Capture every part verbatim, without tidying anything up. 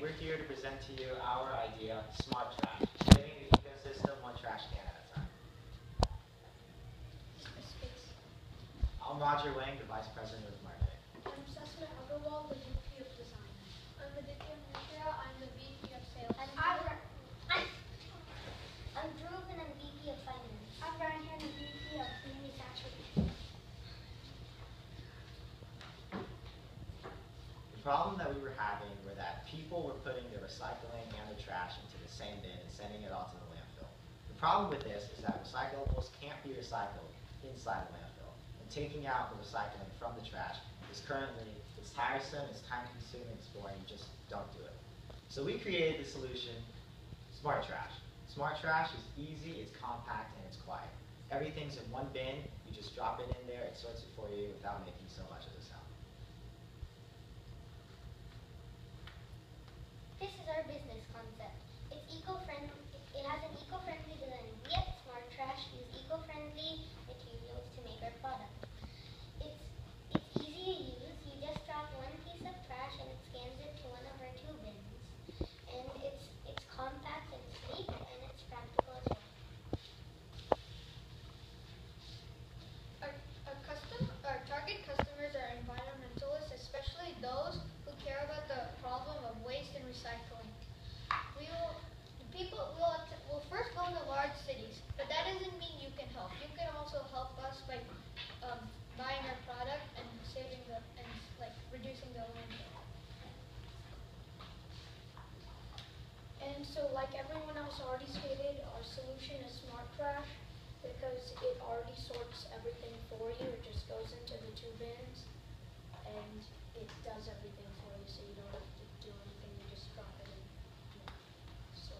we're here to present to you our idea, SmartTrash, saving the ecosystem one trash can at a time. I'm Roger Wang, the Vice President of Marketing. I'm Sasna Agarwal, the V P of Design. I'm Aditya Mishra, I'm the V P of Sales. I'm I'm, I'm, I'm Dhruv and I'm V P of Finance. I'm Ryan, the V P of Manufacturing. The problem that we were having were that people were putting their recycling and the trash into the same bin and sending it all to the landfill. The problem with this is that recyclables can't be recycled inside the landfill. And taking out the recycling from the trash is currently, it's tiresome, it's time consuming, it's boring, you just don't do it. So we created the solution, SmartTrash. SmartTrash is easy, it's compact, and it's quiet. Everything's in one bin, you just drop it in there, it sorts it for you without making so much of a sound. This is our business concept. It's eco-friendly. It has an eco-friendly design. We at SmartTrash use eco-friendly materials to make our product. It's it's easy to use. You just drop one piece of trash and it scans it to one of our two bins. And it's it's compact and sleek and it's practical as well. Our, our custom, our target customers are environmentalists, especially those who care about the problem of waste and recycling. We will, people will, will first go to large cities, but that doesn't mean you can help. You can also help us by um, buying our product and saving the and like reducing the landfill. And so, like everyone else already stated, our solution is SmartTrash because it already sorts everything for you. It just goes into the two bins and it does everything for you, so you don't have to do anything. You just drop it in. So,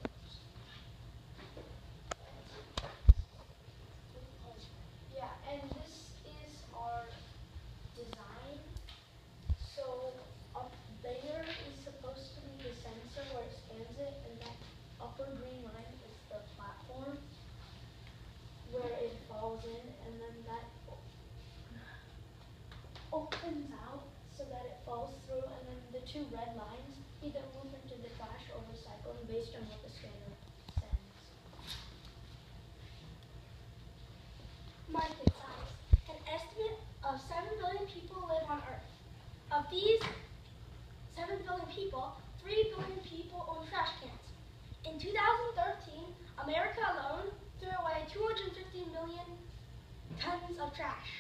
yeah, and this is our design. So up there is supposed to be the sensor where it scans it, and that upper green line is the platform where it falls in, and then that opens out so that it falls through, and then the two red lines either move into the trash or recycling based on what the scanner sends. Market size. An estimate of seven billion people live on Earth. Of these seven billion people, three billion people own trash cans. In two thousand thirteen, America alone threw away two hundred fifty million tons of trash.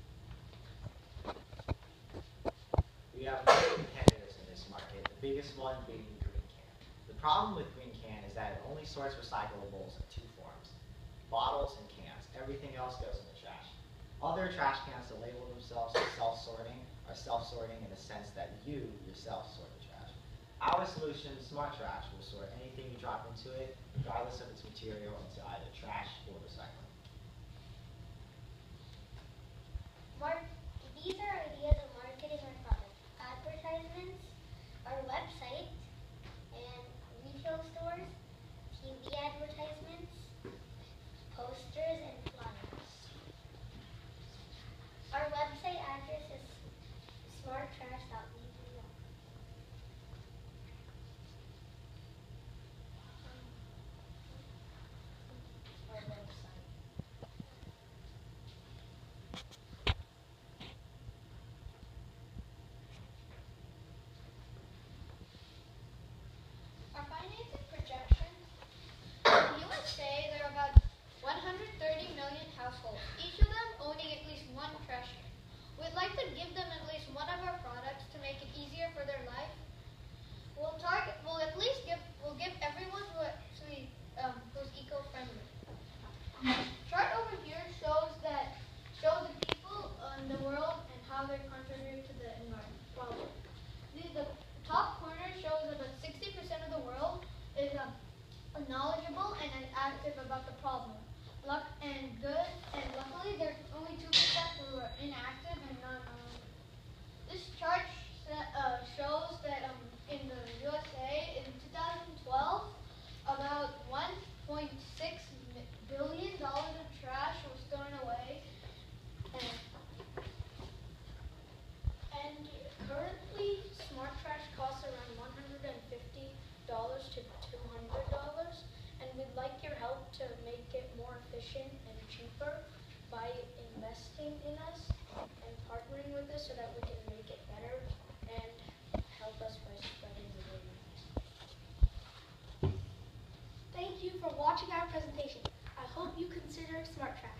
We have many competitors in this market, the biggest one being Green Can. The problem with Green Can is that it only sorts recyclables in two forms, bottles and cans. Everything else goes in the trash. Other trash cans that label themselves as self-sorting are self-sorting in the sense that you yourself sort the trash. Our solution, SmartTrash, will sort anything you drop into it, regardless of its material, into either trash or recycling. Mark, these are ideas of marketing our product. Advertisements, our website, and retail stores, T V advertisements, posters, and flyers. Our website address is smarttrash dot v p. Our website. Our financing projections, in the U S A, there are about one hundred thirty million households, each of them owning at least one trash can. We'd like to give them at least one of our products to make it easier for their life. We'll target, we'll at least give, we'll give everyone who actually, um, who's eco-friendly. Chart over here shows that, shows the people uh, in the world and how they contribute to the environment. Well, the, the top corner shows that about sixty percent of the world is uh, knowledgeable and active about the problem. Luck and good, and luckily there's only two percent who are inactive and not knowledgeable. This chart uh, shows believing in us and partnering with us so that we can make it better and help us by spreading the word. Thank you for watching our presentation. I hope you consider SmartTrash.